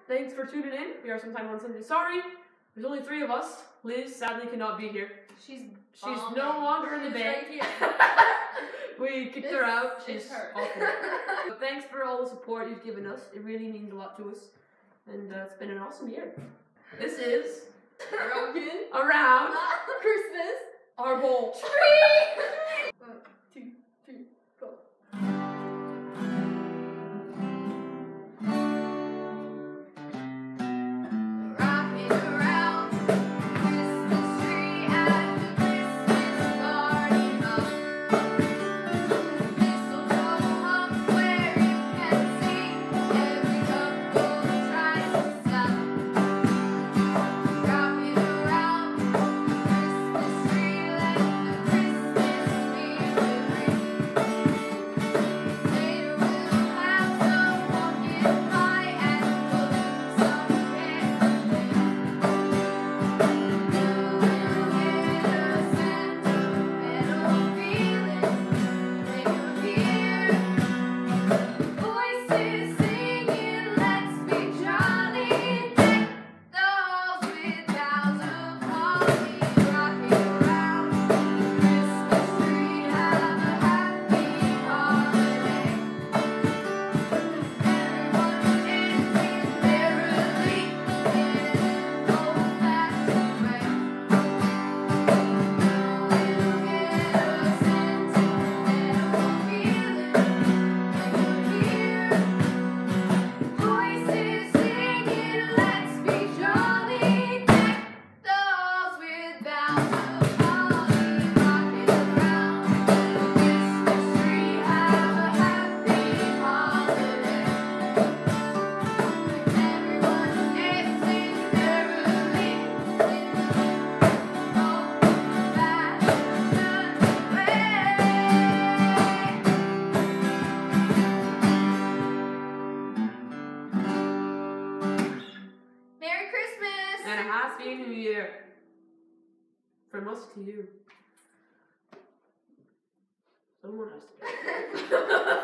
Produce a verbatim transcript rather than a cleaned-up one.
thanks for tuning in. We are Sometime on Sunday. Sorry, there's only three of us. Liz sadly cannot be here. She's She's bombing. no longer in the She's band. right here. We kicked This her out. is She's her. awful. But thanks for all the support you've given us. It really means a lot to us. And uh, it's been an awesome year. This is Rockin. Around Christmas. Our Bowl. Tree. One, two, three, go. Rockin' around Christmas tree at the Christmas party hop. Mistletoe hung where you can see every couple tries to stop. Rockin' around Christmas tree, let the Christmas spirit ring. Later we'll have some pumpkin pie and we'll do some caroling. You will get a sentimental feeling when you're here. Voices singing, let's be jolly. Deck the halls with boughs of holly. Rocking around Christmas tree, have a happy holiday. Everyone dancing merrily in an old-fashioned way. You will get a sentimental feeling when you're here. Voices singing, let's be jolly. Deck the halls with boughs of holly. Rocking around Christmas tree, have a happy holiday. Everyone dancing merrily in an old-fashioned way. Merry Christmas! And a happy New Year. From us to you. Someone has to.